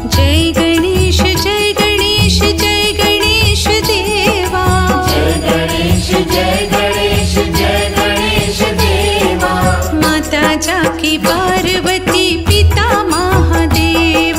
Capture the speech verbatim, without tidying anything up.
जय गणेश जय गणेश जय गणेश देवा। जय गणेश जय गणेश जय गणेश देवा। माता जाकी पार्वती पिता मा